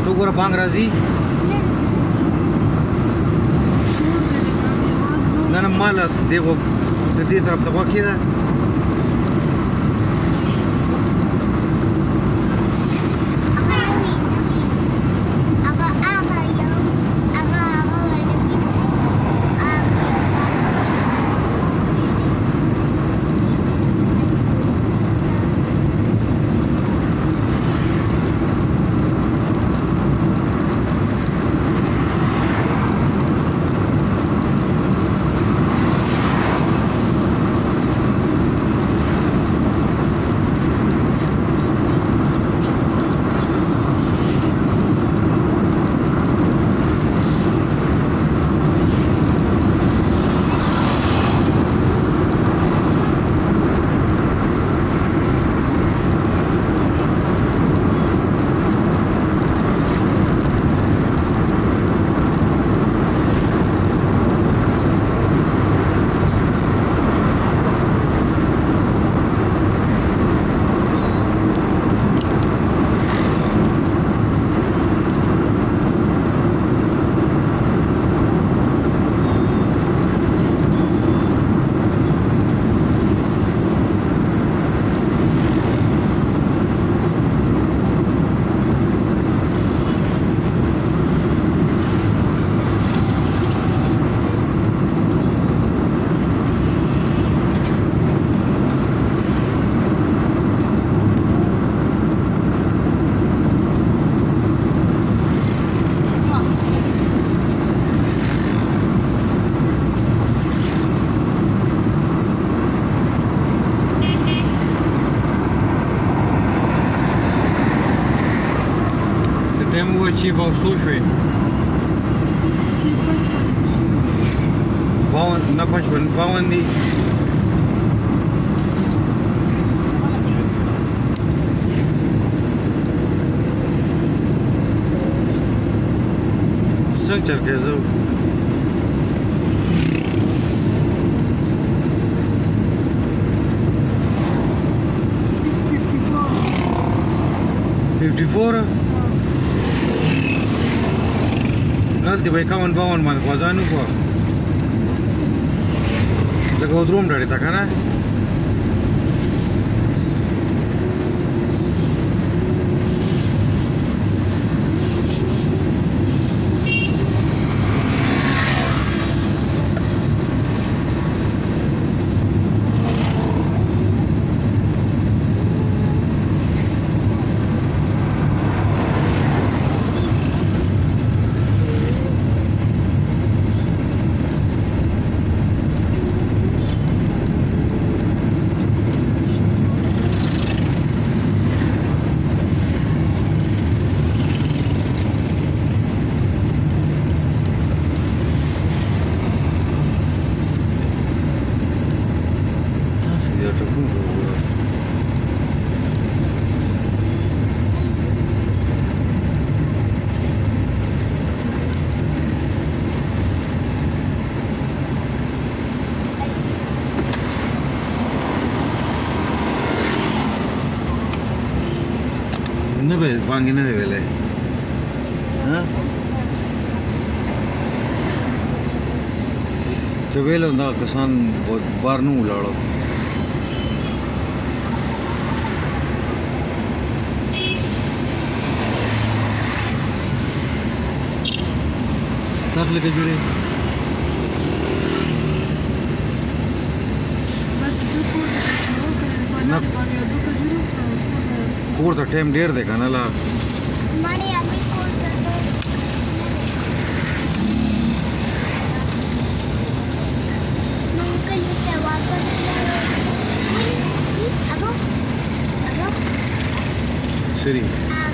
تو ګوره بانګ راځي نه نه ما لاس دغه د دې طرف ته غوا کېده ټایم ووایه چې به څو شوې 52 نه 55 دي څنګه چل کې زه دلته به 51 باندې خوځانو کو لکه ودروم ډاډه تا کنه نه به باندې نه ویلې ها که ویلو دا کسان بار نه ولاړو تاسو لکه جوړې بس زه کور ته ټایم ډیر دی کنه لا ماړي امي کور ته نو کله ته واپس ابو سری